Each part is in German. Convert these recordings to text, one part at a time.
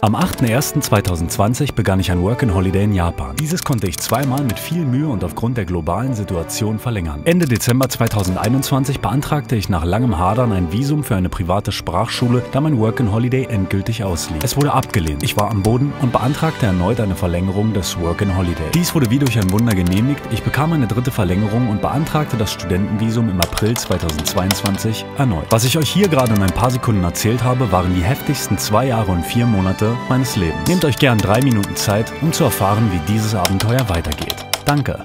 Am 8.01.2020 begann ich ein Work-and-Holiday in Japan. Dieses konnte ich zweimal mit viel Mühe und aufgrund der globalen Situation verlängern. Ende Dezember 2021 beantragte ich nach langem Hadern ein Visum für eine private Sprachschule, da mein Work-and-Holiday endgültig auslief. Es wurde abgelehnt. Ich war am Boden und beantragte erneut eine Verlängerung des Work-and-Holiday. Dies wurde wie durch ein Wunder genehmigt. Ich bekam eine dritte Verlängerung und beantragte das Studentenvisum im April 2022 erneut. Was ich euch hier gerade in ein paar Sekunden erzählt habe, waren die heftigsten 2 Jahre und 4 Monate meines Lebens. Nehmt euch gern 3 Minuten Zeit, um zu erfahren, wie dieses Abenteuer weitergeht. Danke.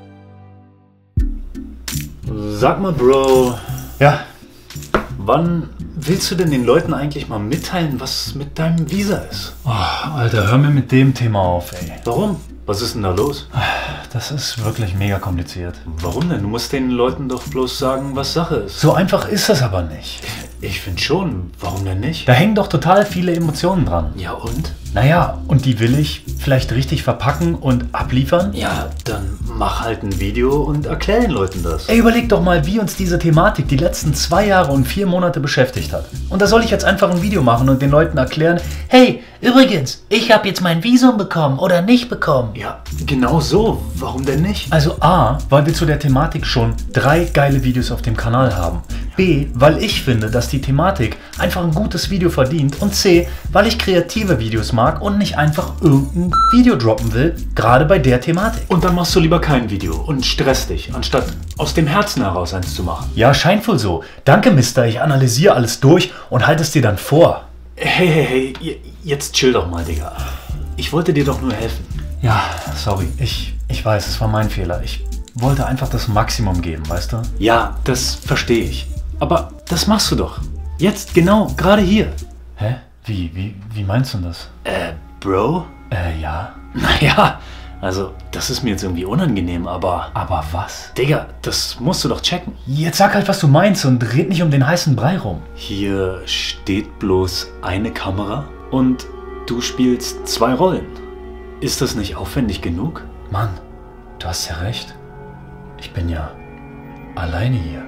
Sag mal, Bro. Ja? Wann willst du denn den Leuten eigentlich mal mitteilen, was mit deinem Visa ist? Oh, Alter, hör mir mit dem Thema auf, ey. Warum? Was ist denn da los? Das ist wirklich mega kompliziert. Warum denn? Du musst den Leuten doch bloß sagen, was Sache ist. So einfach ist das aber nicht. Ich finde schon. Warum denn nicht? Da hängen doch total viele Emotionen dran. Ja und? Naja, und die will ich vielleicht richtig verpacken und abliefern? Ja, dann mach halt ein Video und erklär den Leuten das. Ey, überleg doch mal, wie uns diese Thematik die letzten 2 Jahre und 4 Monate beschäftigt hat. Und da soll ich jetzt einfach ein Video machen und den Leuten erklären, hey, übrigens, ich habe jetzt mein Visum bekommen oder nicht bekommen. Ja, genau so. Warum denn nicht? Also A, weil wir zu der Thematik schon 3 geile Videos auf dem Kanal haben. B, weil ich finde, dass die Thematik einfach ein gutes Video verdient. Und C, weil ich kreative Videos mag und nicht einfach irgendein Video droppen will, gerade bei der Thematik. Und dann machst du lieber kein Video und stresst dich, anstatt aus dem Herzen heraus eins zu machen. Ja, scheint wohl so. Danke, Mister, ich analysiere alles durch und halte es dir dann vor. Hey, jetzt chill doch mal, Digga. Ich wollte dir doch nur helfen. Ja, sorry, ich weiß, es war mein Fehler. Ich wollte einfach das Maximum geben, weißt du? Ja, das verstehe ich. Aber das machst du doch. Jetzt, genau, gerade hier. Hä? Wie meinst du das? Bro? Ja. Naja, also, das ist mir jetzt irgendwie unangenehm, aber... Aber was? Digga, das musst du doch checken. Jetzt sag halt, was du meinst und red nicht um den heißen Brei rum. Hier steht bloß eine Kamera und du spielst 2 Rollen. Ist das nicht aufwendig genug? Mann, du hast ja recht. Ich bin ja alleine hier.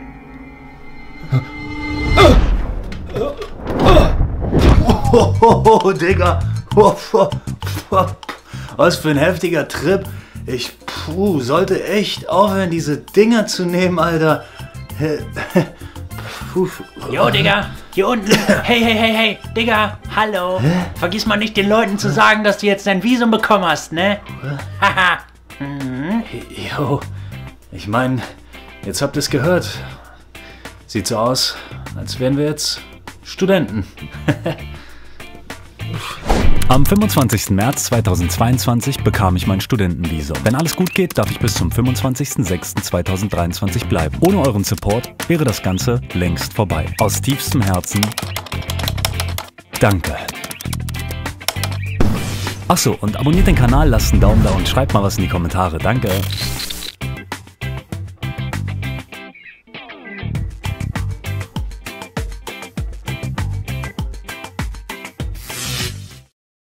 Oh, Digga. Was für ein heftiger Trip. Ich sollte echt aufhören, diese Dinger zu nehmen, Alter. Jo, Digga, hier unten. Hey, Digga, hallo. Vergiss mal nicht den Leuten zu sagen, dass du jetzt dein Visum bekommen hast, ne? Haha. Jo, ich meine, jetzt habt ihr es gehört. Sieht so aus, als wären wir jetzt Studenten. Am 25. März 2022 bekam ich mein Studentenvisum. Wenn alles gut geht, darf ich bis zum 25.06.2023 bleiben. Ohne euren Support wäre das Ganze längst vorbei. Aus tiefstem Herzen, danke. Achso, und abonniert den Kanal, lasst einen Daumen da und schreibt mal was in die Kommentare. Danke.